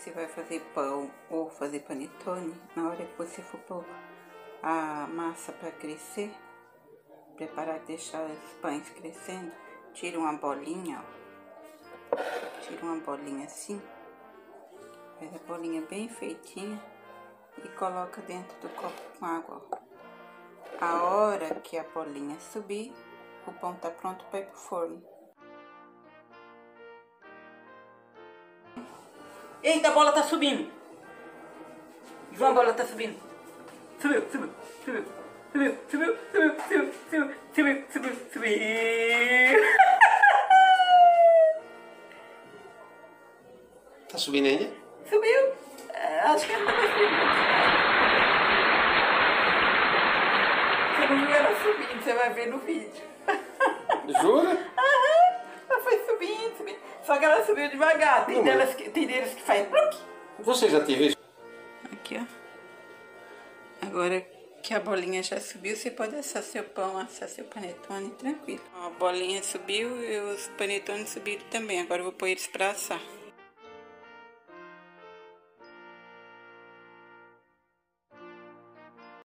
você vai fazer pão ou fazer panetone, na hora que você for pôr a massa para crescer, preparar, deixar os pães crescendo, tira uma bolinha, ó. Tira uma bolinha assim, faz a bolinha bem feitinha e coloca dentro do copo com água, ó. A hora que a bolinha subir, o pão tá pronto para ir pro forno. Eita, a bola tá subindo. João, a bola tá subindo. Subiu, subiu, subiu, subiu, subiu, subiu, subiu, subiu, subiu, subiu, subiu. Tá subindo ainda? Subiu. Acho que ela tá subindo. Você não viu ela subindo, você vai ver no vídeo. Jura? Aham, ela foi subindo, subindo. Só que ela subiu devagar. Tem deles que faz pluc. Você já teve isso? Aqui, ó. Agora que a bolinha já subiu, você pode assar seu pão, assar seu panetone tranquilo. Ó, a bolinha subiu e os panetones subiram também. Agora eu vou pôr eles pra assar.